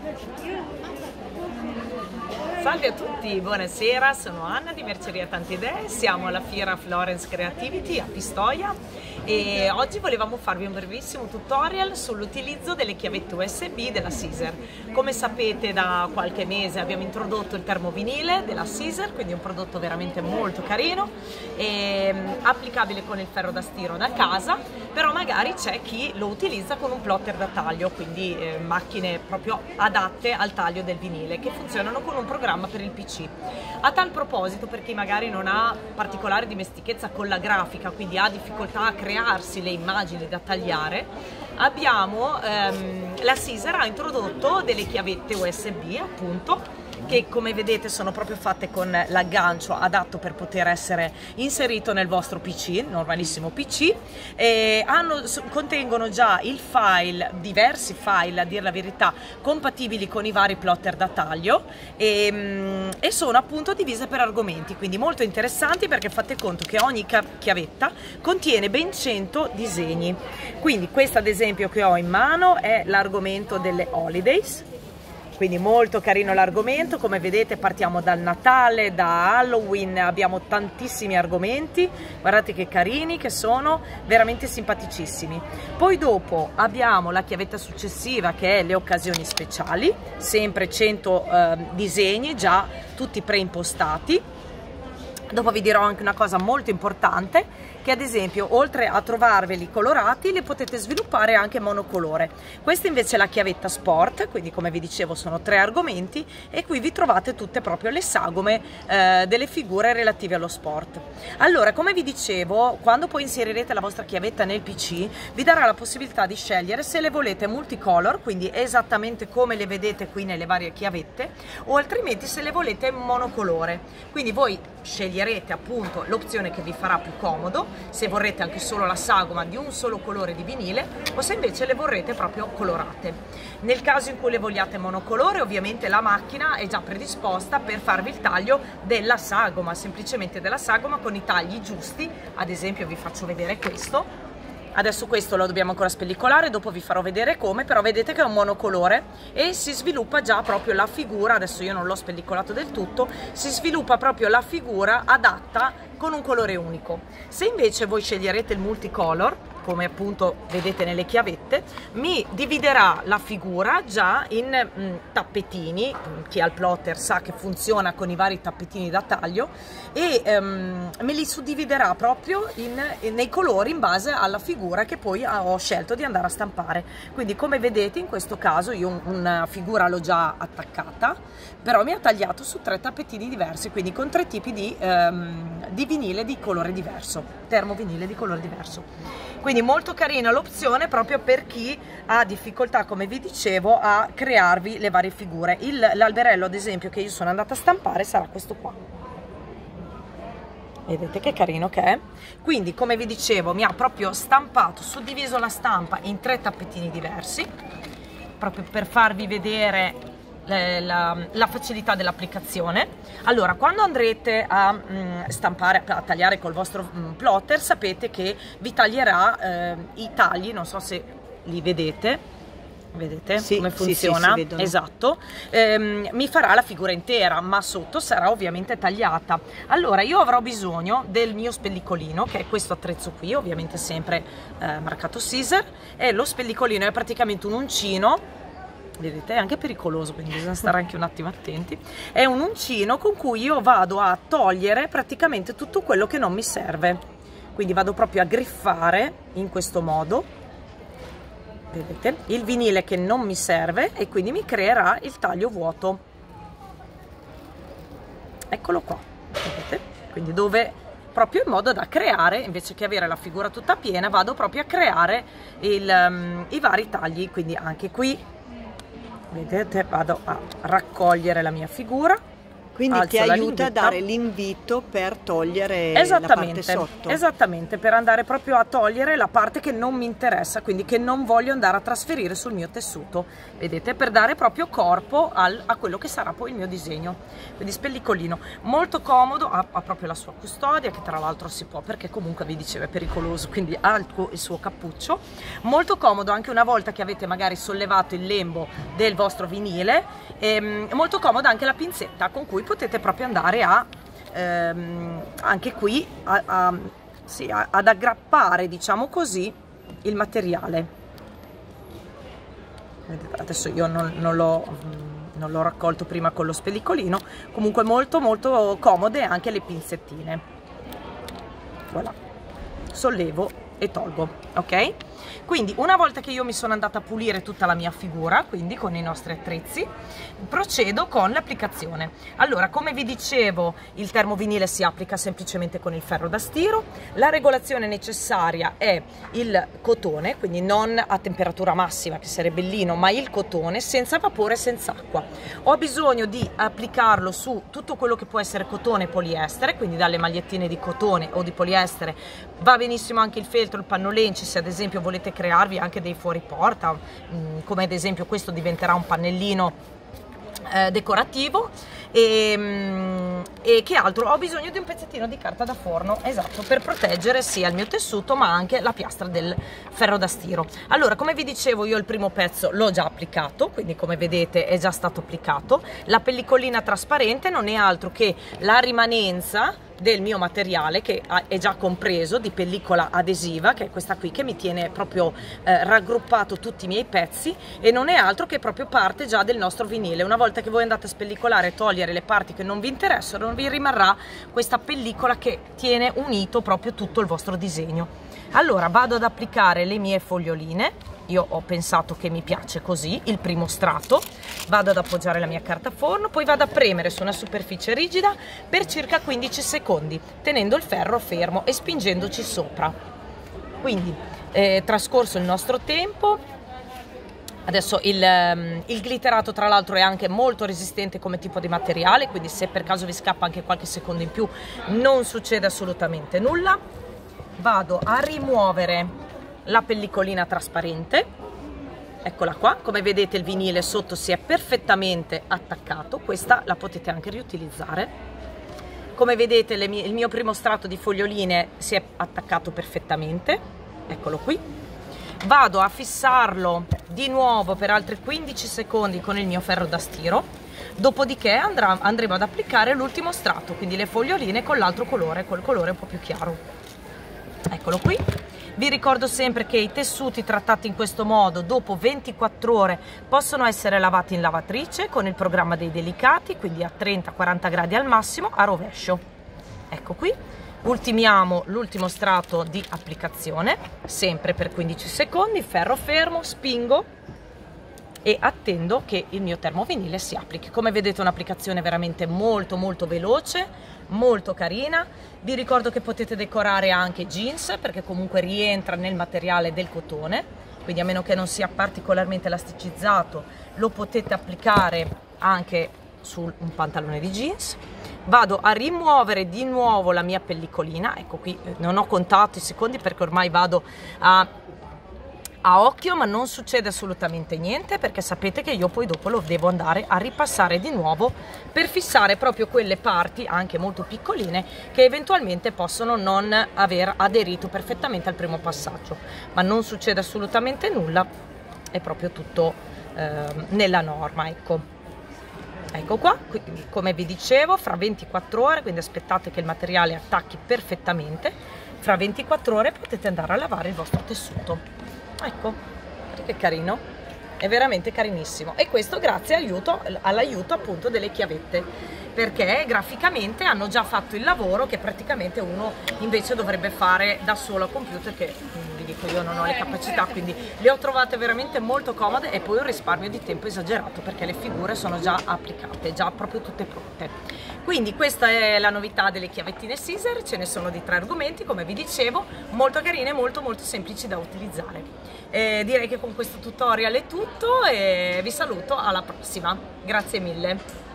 Salve a tutti, buonasera, sono Anna di Merceria Tante Idee, siamo alla fiera Florence Creativity a Pistoia e oggi volevamo farvi un brevissimo tutorial sull'utilizzo delle chiavette USB della Caesar. Come sapete, da qualche mese abbiamo introdotto il termovinile della Caesar, quindi un prodotto veramente molto carino e applicabile con il ferro da stiro da casa, però magari c'è chi lo utilizza con un plotter da taglio, quindi macchine proprio adatte al taglio del vinile che funzionano con un programma per il PC. A tal proposito, per chi magari non ha particolare dimestichezza con la grafica, quindi ha difficoltà a crearsi le immagini da tagliare, abbiamo la Caesar ha introdotto delle chiavette USB, appunto, che come vedete sono proprio fatte con l'aggancio adatto per poter essere inserito nel vostro PC, normalissimo PC, e contengono già il file, diversi file a dire la verità, compatibili con i vari plotter da taglio e sono appunto divise per argomenti, quindi molto interessanti perché fate conto che ogni chiavetta contiene ben 100 disegni. Quindi questa ad esempio che ho in mano è l'argomento delle holidays. Quindi molto carino l'argomento, come vedete partiamo dal Natale, da Halloween, abbiamo tantissimi argomenti, guardate che carini che sono, veramente simpaticissimi. Poi dopo abbiamo la chiavetta successiva che è le occasioni speciali, sempre 100 disegni già tutti preimpostati. Dopo vi dirò anche una cosa molto importante, che ad esempio oltre a trovarveli colorati li potete sviluppare anche monocolore. Questa invece è la chiavetta sport, quindi come vi dicevo sono 3 argomenti e qui vi trovate tutte proprio le sagome delle figure relative allo sport. Allora, come vi dicevo, quando poi inserirete la vostra chiavetta nel PC vi darà la possibilità di scegliere se le volete multicolor, quindi esattamente come le vedete qui nelle varie chiavette, o altrimenti se le volete monocolore. Quindi voi sceglierete appunto l'opzione che vi farà più comodo, se vorrete anche solo la sagoma di un solo colore di vinile o se invece le vorrete proprio colorate. Nel caso in cui le vogliate monocolore, ovviamente la macchina è già predisposta per farvi il taglio della sagoma, semplicemente della sagoma con i tagli giusti. Ad esempio vi faccio vedere questo. Adesso questo lo dobbiamo ancora spellicolare, dopo vi farò vedere come, però vedete che è un monocolore e si sviluppa già proprio la figura, adesso io non l'ho spellicolato del tutto, si sviluppa proprio la figura adatta con un colore unico. Se invece voi sceglierete il multicolor, come appunto vedete nelle chiavette, mi dividerà la figura già in tappetini, chi ha il plotter sa che funziona con i vari tappetini da taglio, e me li suddividerà proprio nei colori in base alla figura che poi ho scelto di andare a stampare. Quindi come vedete in questo caso io una figura l'ho già attaccata, però mi ha tagliato su 3 tappetini diversi, quindi con 3 tipi di vinile di colore diverso, termovinile di colore diverso. Quindi molto carina l'opzione proprio per chi ha difficoltà, come vi dicevo, a crearvi le varie figure. L'alberello ad esempio che io sono andata a stampare sarà questo qua. Vedete che carino che è? Quindi come vi dicevo mi ha proprio stampato, suddiviso la stampa in 3 tappetini diversi, proprio per farvi vedere la facilità dell'applicazione. Allora, quando andrete a stampare, a tagliare col vostro plotter, sapete che vi taglierà i tagli, non so se li vedete. Vedete sì, come funziona? Sì, esatto, mi farà la figura intera, ma sotto sarà ovviamente tagliata. Allora io avrò bisogno del mio spellicolino, che è questo attrezzo qui, ovviamente sempre marcato Caesar, e lo spellicolino è praticamente un uncino. Vedete, è anche pericoloso, quindi bisogna stare anche un attimo attenti. È un uncino con cui io vado a togliere praticamente tutto quello che non mi serve. Quindi vado proprio a griffare in questo modo, vedete, il vinile che non mi serve e quindi mi creerà il taglio vuoto. Eccolo qua, vedete? Quindi dove proprio in modo da creare, invece che avere la figura tutta piena, vado proprio a creare i vari tagli, quindi anche qui vedete vado a raccogliere la mia figura Quindi ti aiuta a dare l'invito per togliere la parte sotto. Esattamente, per andare proprio a togliere la parte che non mi interessa, quindi che non voglio andare a trasferire sul mio tessuto, vedete, per dare proprio corpo a quello che sarà poi il mio disegno. Quindi spellicolino, molto comodo, ha proprio la sua custodia, che tra l'altro si può, perché comunque vi dicevo è pericoloso, quindi ha il suo cappuccio, molto comodo anche una volta che avete magari sollevato il lembo del vostro vinile, molto comoda anche la pinzetta con cui potete proprio andare a anche qui ad aggrappare, diciamo così, il materiale. Vedete, adesso io non l'ho raccolto prima con lo spellicolino, comunque molto molto comode anche le pinzettine. Voilà, sollevo e tolgo, ok? Quindi una volta che io mi sono andata a pulire tutta la mia figura, quindi con i nostri attrezzi, procedo con l'applicazione. Allora, come vi dicevo, il termovinile si applica semplicemente con il ferro da stiro, la regolazione necessaria è il cotone, quindi non a temperatura massima che sarebbe il lino, ma il cotone senza vapore e senza acqua. Ho bisogno di applicarlo su tutto quello che può essere cotone e poliestere, quindi dalle magliettine di cotone o di poliestere, va benissimo anche il feltro, il pannolenci, se ad esempio volete crearvi anche dei fuori porta, come ad esempio questo diventerà un pannellino decorativo. E che altro? Ho bisogno di un pezzettino di carta da forno, esatto, per proteggere sia il mio tessuto ma anche la piastra del ferro da stiro. Allora, come vi dicevo, io il primo pezzo l'ho già applicato, quindi come vedete è già stato applicato. La pellicolina trasparente non è altro che la rimanenza del mio materiale, che è già compreso di pellicola adesiva, che è questa qui, che mi tiene proprio raggruppato tutti i miei pezzi, e non è altro che proprio parte già del nostro vinile. Una volta che voi andate a spellicolare e togliere le parti che non vi interessano, vi rimarrà questa pellicola che tiene unito proprio tutto il vostro disegno. Allora vado ad applicare le mie foglioline. Io ho pensato che mi piace così, il primo strato, vado ad appoggiare la mia carta forno, poi vado a premere su una superficie rigida per circa 15 secondi, tenendo il ferro fermo e spingendoci sopra. Quindi trascorso il nostro tempo, adesso il glitterato tra l'altro è anche molto resistente come tipo di materiale, quindi se per caso vi scappa anche qualche secondo in più non succede assolutamente nulla. Vado a rimuovere la pellicolina trasparente, eccola qua, come vedete il vinile sotto si è perfettamente attaccato, questa la potete anche riutilizzare. Come vedete il mio primo strato di foglioline si è attaccato perfettamente, eccolo qui. Vado a fissarlo di nuovo per altri 15 secondi con il mio ferro da stiro, dopodiché andremo ad applicare l'ultimo strato, quindi le foglioline con l'altro colore, col colore un po' più chiaro. Eccolo qui. Vi ricordo sempre che i tessuti trattati in questo modo dopo 24 ore possono essere lavati in lavatrice con il programma dei delicati, quindi a 30-40 gradi al massimo a rovescio. Ecco qui, ultimiamo l'ultimo strato di applicazione, sempre per 15 secondi, ferro fermo, spingo e attendo che il mio termovinile si applichi. Come vedete un'applicazione veramente molto molto veloce, molto carina. Vi ricordo che potete decorare anche jeans, perché comunque rientra nel materiale del cotone, quindi a meno che non sia particolarmente elasticizzato lo potete applicare anche su un pantalone di jeans. Vado a rimuovere di nuovo la mia pellicolina, ecco qui, non ho contato i secondi perché ormai vado a occhio, ma non succede assolutamente niente, perché sapete che io poi dopo lo devo andare a ripassare di nuovo per fissare proprio quelle parti anche molto piccoline che eventualmente possono non aver aderito perfettamente al primo passaggio, ma non succede assolutamente nulla, è proprio tutto nella norma. Ecco qua, quindi, come vi dicevo, fra 24 ore, quindi aspettate che il materiale attacchi perfettamente, fra 24 ore potete andare a lavare il vostro tessuto. Ecco, che carino, è veramente carinissimo, e questo grazie all'aiuto appunto delle chiavette, perché graficamente hanno già fatto il lavoro che praticamente uno invece dovrebbe fare da solo al computer, che vi dico io non ho le capacità, quindi le ho trovate veramente molto comode, e poi un risparmio di tempo esagerato perché le figure sono già applicate, già proprio tutte pronte. Quindi questa è la novità delle chiavettine Siser, ce ne sono di 3 argomenti, come vi dicevo, molto carine e molto molto semplici da utilizzare. Direi che con questo tutorial è tutto e vi saluto alla prossima, grazie mille.